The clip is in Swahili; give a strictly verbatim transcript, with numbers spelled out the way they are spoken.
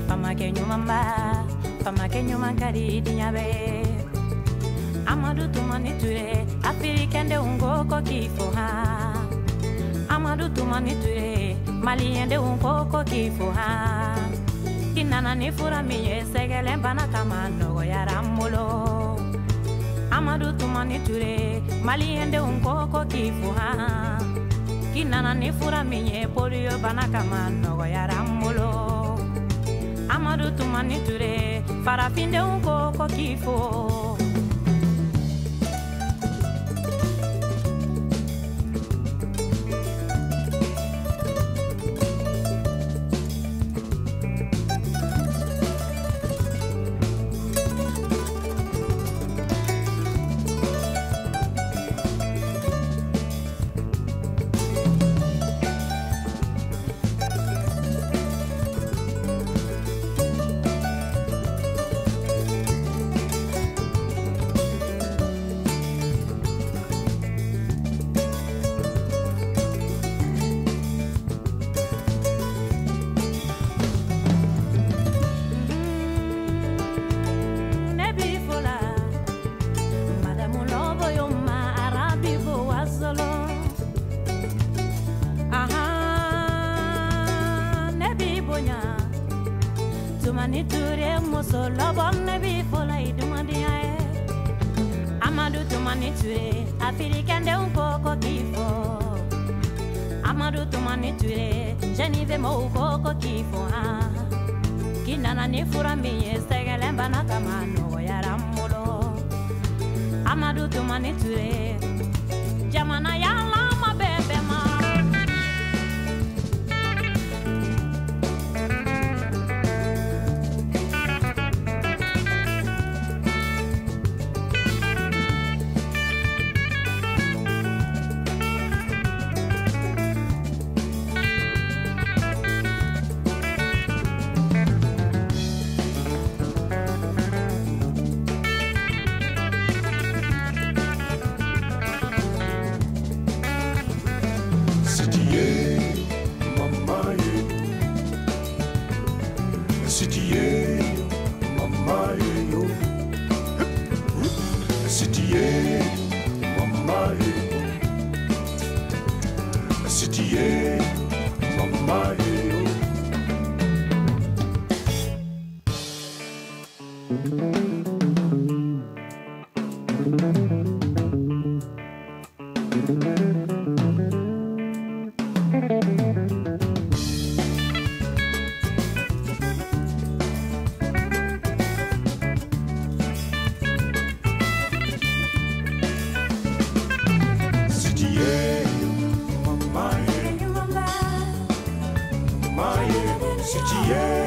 fama ke nyumamba fama ke nyumankari dinyabe Amadou Toumani Touré Africain de ungo ko kifo ha Amadou Toumani Touré Malien de ungo ko kifo ha Kinana ni fura miye segele bana kama nogo yaramulo Amadou Toumani Touré Malien de ungo ko kifo ha Kinana ni fura miye polio bana kama nogo yaramulo Amadou Toumani Touré farafin de ungo ko kifo Toumani Touré moso lobon nebi fola idumandia e Amadou Toumani Touré Africain de unko ko kifo Amadou Toumani Touré Jenive mo ko ko kifo ha Kinana ni fura miye segele bana kama no yaramulo Amadou Toumani Touré Jamana yala ma bebe ma Yeah.